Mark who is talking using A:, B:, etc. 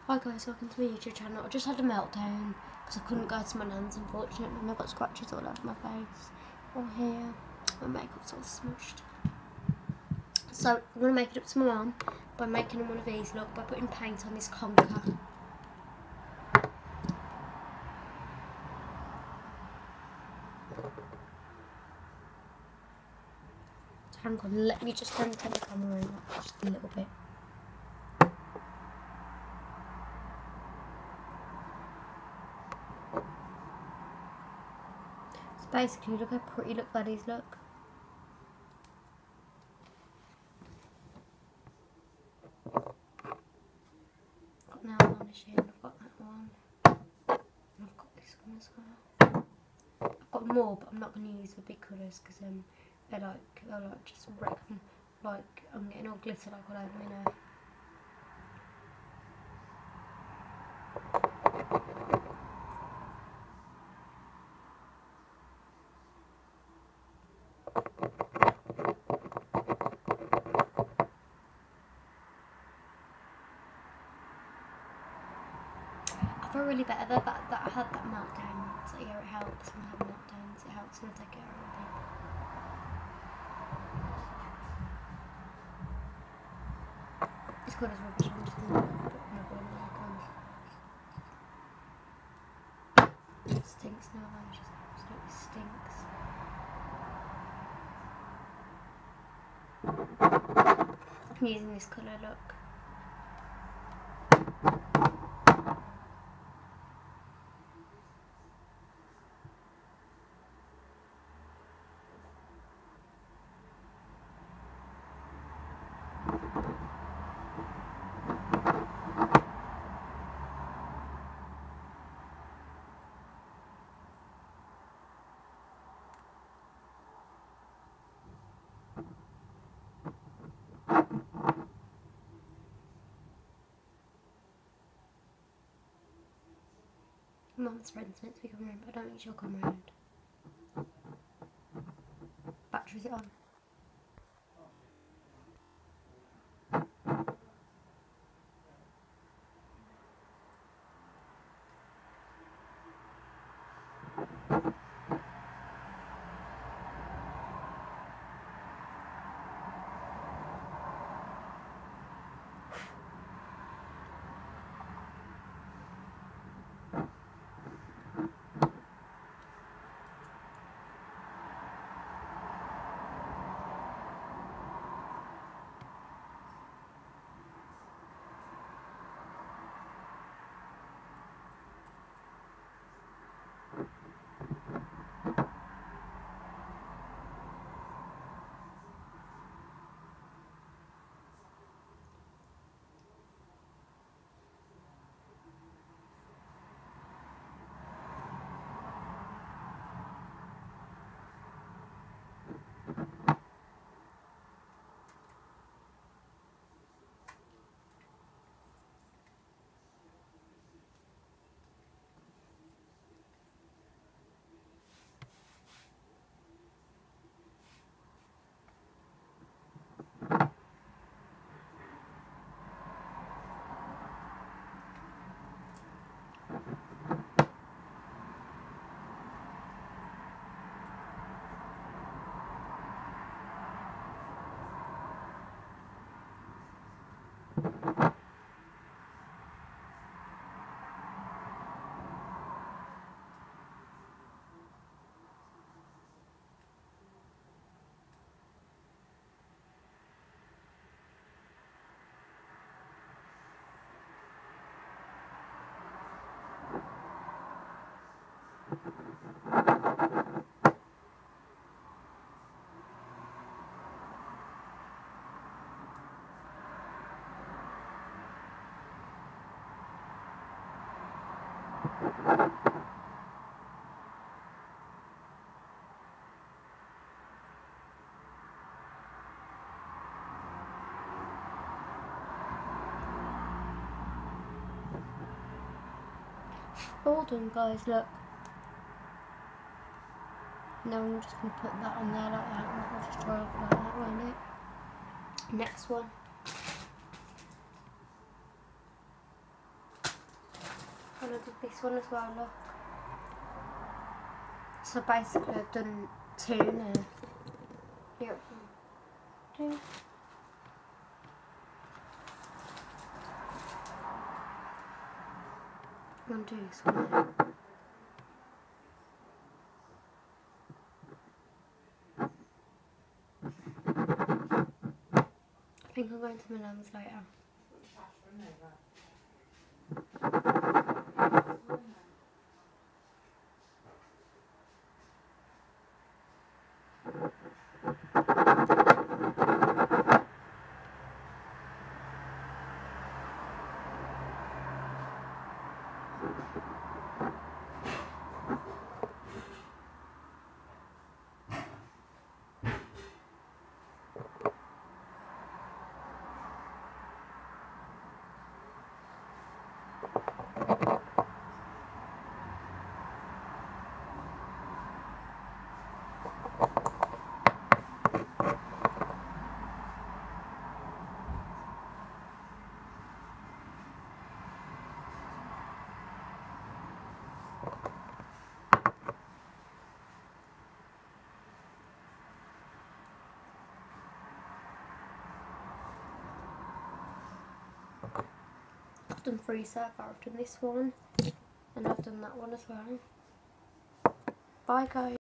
A: Hi guys, welcome to my YouTube channel. I just had a meltdown because I couldn't go to my nan's, unfortunately, and I've got scratches all over my face, all here, my makeup's all smushed. So I'm going to make it up to my mum by making him one of these, look, by putting paint on this conker. Hang on, let me just turn the camera around just a little bit. So basically, look how pretty look buddies look. Got nail varnish in, I've got that one. And I've got this one as well. I've got more, but I'm not going to use the big colours because they'll like just wreck them. Like I'm getting all glitter like all over me now. I feel really better that I had that meltdown. So yeah, it helps when I have meltdowns. It helps when I take care of people. It's good as rubbish. I'm just going to put my boy on. It stinks now. It just absolutely stinks. I'm using this colour, look. Mum's friend's meant to be coming round, but I don't think she'll come round. Battery's it on? All done, guys, look. Now I'm just going to put that on there like that, and I'll just dry off like that, won't it? Next one. I did this one as well, look. So basically I've done 2 now. Here, 2. I'm going to do this one now. I think I'm going to Milan's later. I've done 3 so far. I've done this one and I've done that one as well. Bye guys.